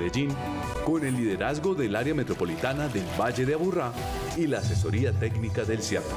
Medellín, con el liderazgo del área metropolitana del Valle de Aburrá y la asesoría técnica del CIATA.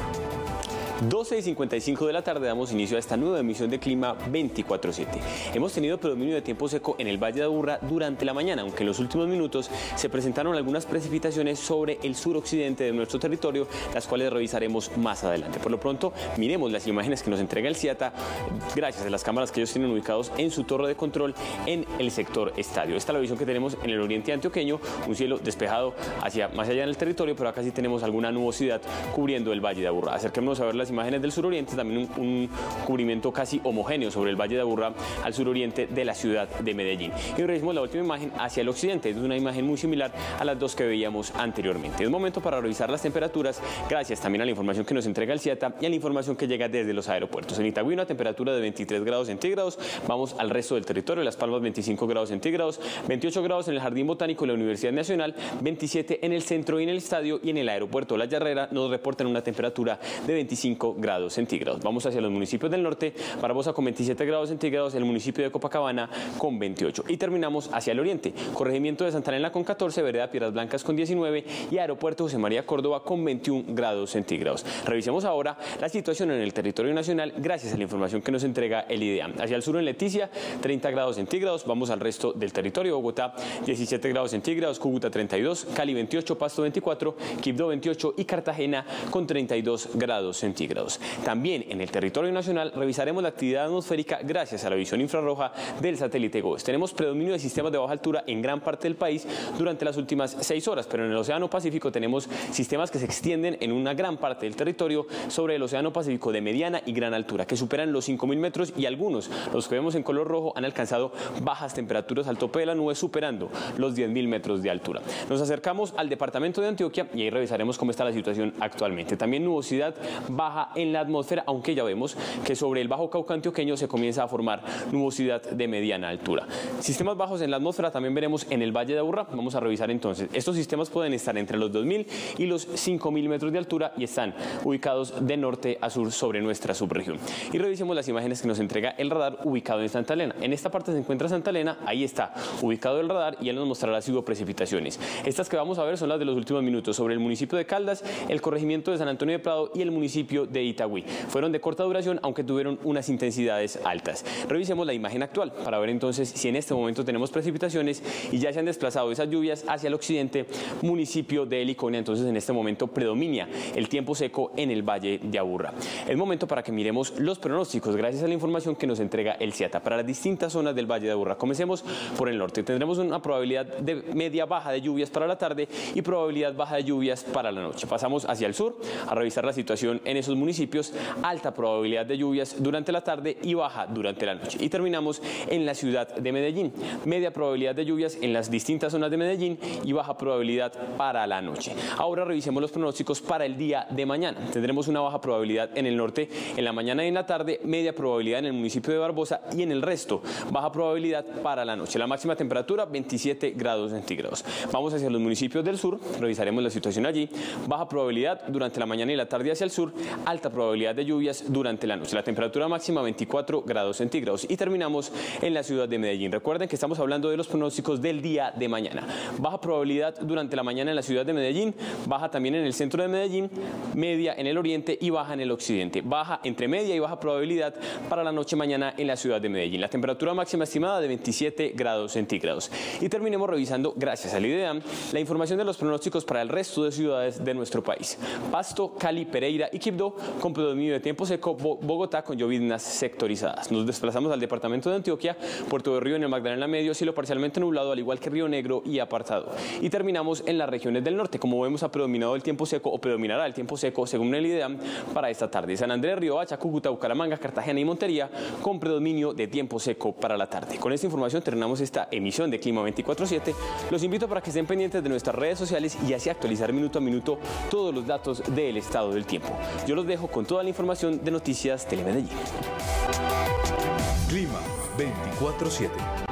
12:55 de la tarde damos inicio a esta nueva emisión de Clima 24/7. Hemos tenido predominio de tiempo seco en el Valle de Aburrá durante la mañana, aunque en los últimos minutos se presentaron algunas precipitaciones sobre el suroccidente de nuestro territorio, las cuales revisaremos más adelante. Por lo pronto, miremos las imágenes que nos entrega el CIATA gracias a las cámaras que ellos tienen ubicados en su torre de control en el sector estadio. Esta es la visión que tenemos en el oriente antioqueño, un cielo despejado hacia más allá en el territorio, pero acá sí tenemos alguna nubosidad cubriendo el Valle de Aburrá. Acerquémonos a ver las imágenes del suroriente, también un cubrimiento casi homogéneo sobre el Valle de Aburrá al suroriente de la ciudad de Medellín. Y revisemos la última imagen hacia el occidente, es una imagen muy similar a las dos que veíamos anteriormente. Es momento para revisar las temperaturas, gracias también a la información que nos entrega el CIATA y a la información que llega desde los aeropuertos. En Itagüí una temperatura de 23 grados centígrados, vamos al resto del territorio, Las Palmas 25 grados centígrados, 28 grados en el Jardín Botánico de la Universidad Nacional, 27 en el centro y en el estadio, y en el aeropuerto La Yarrera nos reportan una temperatura de 25 grados centígrados. Vamos hacia los municipios del norte, Barbosa con 27 grados centígrados, el municipio de Copacabana con 28. Y terminamos hacia el oriente, corregimiento de Santa Elena con 14, vereda Piedras Blancas con 19 y aeropuerto José María Córdoba con 21 grados centígrados. Revisemos ahora la situación en el territorio nacional gracias a la información que nos entrega el IDEAM. Hacia el sur en Leticia, 30 grados centígrados, vamos al resto del territorio, Bogotá 17 grados centígrados, Cúcuta 32, Cali 28, Pasto 24, Quibdó 28 y Cartagena con 32 grados centígrados. También en el territorio nacional revisaremos la actividad atmosférica gracias a la visión infrarroja del satélite GOES. Tenemos predominio de sistemas de baja altura en gran parte del país durante las últimas 6 horas, pero en el Océano Pacífico tenemos sistemas que se extienden en una gran parte del territorio sobre el Océano Pacífico de mediana y gran altura, que superan los 5.000 metros y algunos, los que vemos en color rojo, han alcanzado bajas temperaturas al tope de la nube, superando los 10.000 metros de altura. Nos acercamos al departamento de Antioquia y ahí revisaremos cómo está la situación actualmente. También nubosidad baja en la atmósfera, aunque ya vemos que sobre el Bajo Cauca antioqueño se comienza a formar nubosidad de mediana altura. Sistemas bajos en la atmósfera también veremos en el Valle de Aburrá. Vamos a revisar entonces. Estos sistemas pueden estar entre los 2.000 y los 5.000 metros de altura y están ubicados de norte a sur sobre nuestra subregión. Y revisemos las imágenes que nos entrega el radar ubicado en Santa Elena. En esta parte se encuentra Santa Elena, ahí está ubicado el radar y él nos mostrará si hubo precipitaciones. Estas que vamos a ver son las de los últimos minutos sobre el municipio de Caldas, el corregimiento de San Antonio de Prado y el municipio de Itagüí. Fueron de corta duración, aunque tuvieron unas intensidades altas. Revisemos la imagen actual para ver entonces si en este momento tenemos precipitaciones y ya se han desplazado esas lluvias hacia el occidente, municipio de Heliconia. Entonces en este momento predomina el tiempo seco en el Valle de Aburrá. Es momento para que miremos los pronósticos gracias a la información que nos entrega el CIATA para las distintas zonas del Valle de Aburrá. Comencemos por el norte. Tendremos una probabilidad de media baja de lluvias para la tarde y probabilidad baja de lluvias para la noche. Pasamos hacia el sur a revisar la situación en esos municipios, alta probabilidad de lluvias durante la tarde y baja durante la noche. Y terminamos en la ciudad de Medellín, media probabilidad de lluvias en las distintas zonas de Medellín y baja probabilidad para la noche. Ahora revisemos los pronósticos para el día de mañana. Tendremos una baja probabilidad en el norte en la mañana y en la tarde, media probabilidad en el municipio de Barbosa y en el resto, baja probabilidad para la noche. La máxima temperatura 27 grados centígrados. Vamos hacia los municipios del sur, revisaremos la situación allí, baja probabilidad durante la mañana y la tarde hacia el sur, alta probabilidad de lluvias durante la noche. La temperatura máxima 24 grados centígrados. Y terminamos en la ciudad de Medellín. Recuerden que estamos hablando de los pronósticos del día de mañana. Baja probabilidad durante la mañana en la ciudad de Medellín, baja también en el centro de Medellín, media en el oriente y baja en el occidente. Baja entre media y baja probabilidad para la noche mañana en la ciudad de Medellín. La temperatura máxima estimada de 27 grados centígrados. Y terminemos revisando, gracias al IDEAM, la información de los pronósticos para el resto de ciudades de nuestro país. Pasto, Cali, Pereira y Quibdó con predominio de tiempo seco, Bogotá con lloviznas sectorizadas. Nos desplazamos al departamento de Antioquia, Puerto de Río en el Magdalena Medio, cielo parcialmente nublado, al igual que Río Negro y apartado. Y terminamos en las regiones del norte. Como vemos, ha predominado el tiempo seco o predominará el tiempo seco según el IDEAM para esta tarde. San Andrés, Riohacha, Cúcuta, Bucaramanga, Cartagena y Montería con predominio de tiempo seco para la tarde. Con esta información terminamos esta emisión de Clima 24/7. Los invito para que estén pendientes de nuestras redes sociales y así actualizar minuto a minuto todos los datos del estado del tiempo. Yo los dejo con toda la información de Noticias Telemedellín. Clima 24/7.